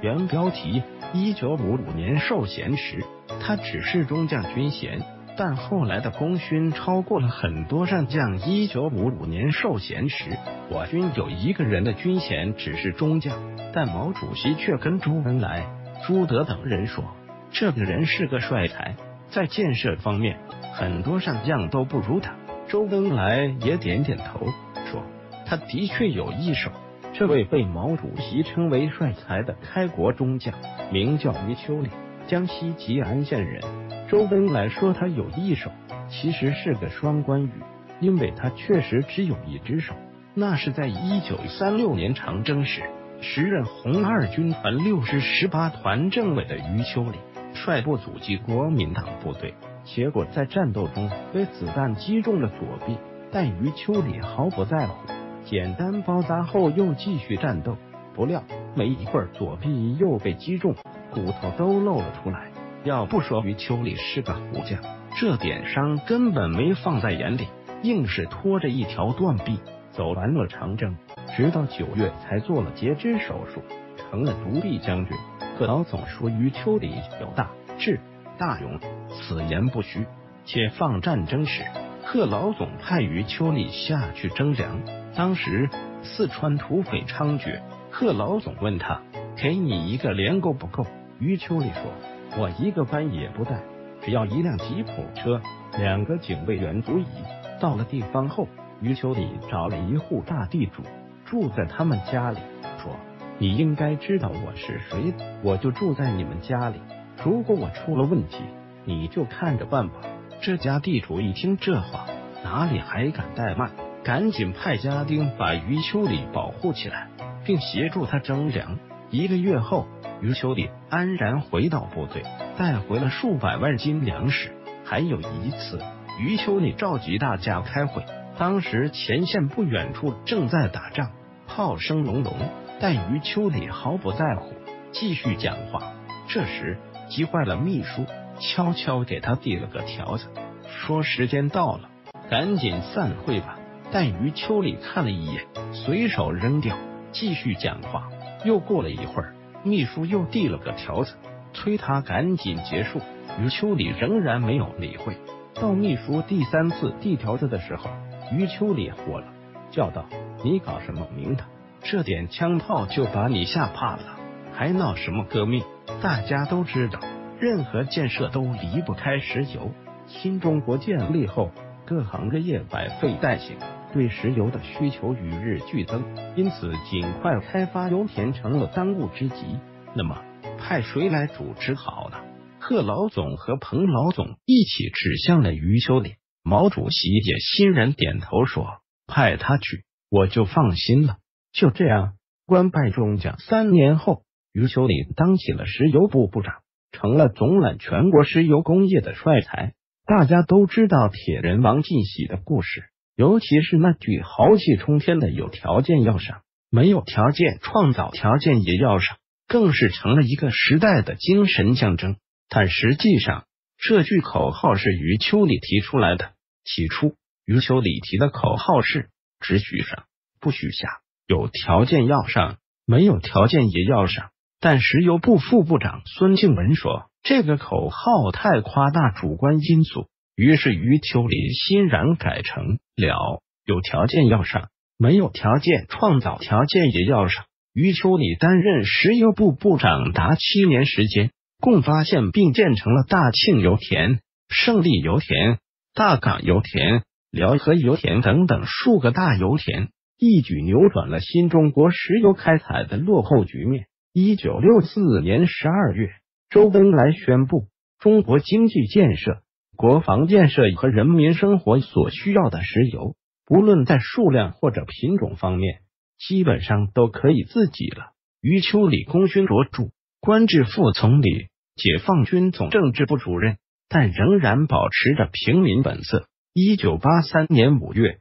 原标题：1955年授衔时，他只是中将军衔，但后来的功勋超过了很多上将。1955年授衔时，我军有一个人的军衔只是中将，但毛主席却跟周恩来、朱德等人说，这个人是个帅才，在建设方面，很多上将都不如他。周恩来也点点头，说他的确有一手。这位被毛主席称为帅才的开国中将，名叫余秋里，江西吉安县人。周恩来说他有一手，其实是个双关语，因为他确实只有一只手。那是在1936年长征时，时任红二军团6师18团政委的余秋里率部阻击国民党部队，结果在战斗中被子弹击中了左臂，但余秋里毫不在乎，简单包扎后又继续战斗。不料没一会儿左臂又被击中，骨头都露了出来。要不说余秋里是个虎将，这点伤根本没放在眼里，硬是拖着一条断臂走完了长征，直到9月才做了截肢手术，成了独臂将军。贺老总说余秋里有大志大勇，此言不虚。解放战争时，贺老总派余秋里下去征粮，当时四川土匪猖獗，贺老总问他，给你一个连够不够？余秋里说，我一个班也不带，只要一辆吉普车，2个警卫员足矣。到了地方后，余秋里找了一户大地主，住在他们家里，说，你应该知道我是谁，我就住在你们家里，如果我出了问题，你就看着办吧。这家地主一听这话，哪里还敢怠慢，赶紧派家丁把余秋里保护起来，并协助他征粮。1个月后，余秋里安然回到部队，带回了数百万斤粮食。还有一次，余秋里召集大家开会，当时前线不远处正在打仗，炮声隆隆，但余秋里毫不在乎，继续讲话。这时急坏了秘书，悄悄给他递了个条子，说时间到了，赶紧散会吧。但余秋里看了一眼，随手扔掉，继续讲话。又过了一会儿，秘书又递了个条子，催他赶紧结束。余秋里仍然没有理会。到秘书第3次递条子的时候，余秋里火了，叫道，你搞什么名堂？这点枪炮就把你吓怕了，还闹什么革命？大家都知道，任何建设都离不开石油。新中国建立后，各行各业百废待兴，对石油的需求与日俱增，因此尽快开发油田成了当务之急。那么派谁来主持好呢？贺老总和彭老总一起指向了余秋里，毛主席也欣然点头说，派他去，我就放心了。就这样，官拜中将。3年后，余秋里当起了石油部部长，成了总揽全国石油工业的帅才。大家都知道铁人王进喜的故事，尤其是那句豪气冲天的有条件要上，没有条件创造条件也要上，更是成了一个时代的精神象征。但实际上，这句口号是余秋里提出来的。起初，余秋里提的口号是只许上不许下，有条件要上，没有条件也要上。但石油部副部长孙庆文说，这个口号太夸大主观因素，于是余秋里欣然改成了有条件要上，没有条件创造条件也要上。余秋里担任石油部部长达7年时间，共发现并建成了大庆油田、胜利油田、大港油田、辽河油田等等数个大油田，一举扭转了新中国石油开采的落后局面。1964年12月，周恩来宣布，中国经济建设、国防建设和人民生活所需要的石油，不论在数量或者品种方面，基本上都可以自给了。余秋里功勋卓著，官至副总理、解放军总政治部主任，但仍然保持着平民本色。1983年5月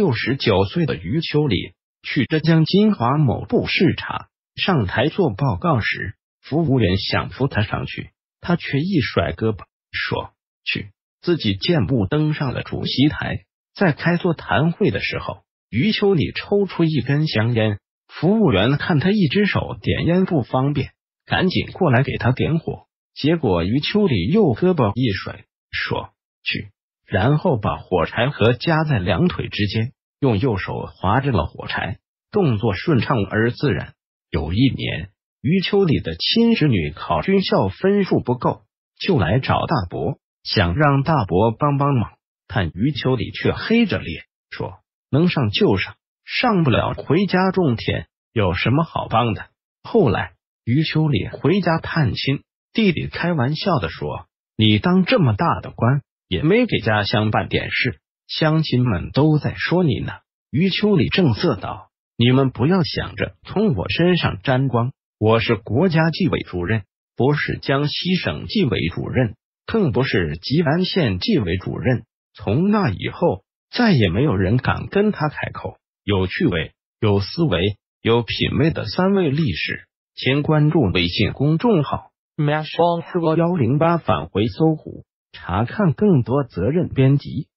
，69岁的余秋里去浙江金华某部视察，上台做报告时，服务员想扶他上去，他却一甩胳膊说去，自己健步登上了主席台。在开座谈会的时候，余秋里抽出一根香烟，服务员看他一只手点烟不方便， 赶紧过来给他点火。结果于秋里右胳膊一甩，说去，然后把火柴盒夹在两腿之间，用右手划着了火柴，动作顺畅而自然。有一年，于秋里的亲侄女考军校分数不够，就来找大伯，想让大伯帮帮忙，但于秋里却黑着脸说能上就上，上不了回家种田，有什么好帮的。后来于秋里回家探亲，弟弟开玩笑的说，你当这么大的官，也没给家乡办点事，乡亲们都在说你呢。于秋里正色道，你们不要想着从我身上沾光，我是国家纪委主任，不是江西省纪委主任，更不是吉安县纪委主任。从那以后，再也没有人敢跟他开口。有趣味、有思维、有品味的三位历史，请关注微信公众号 Mash 108返回搜狐，查看更多责任编辑。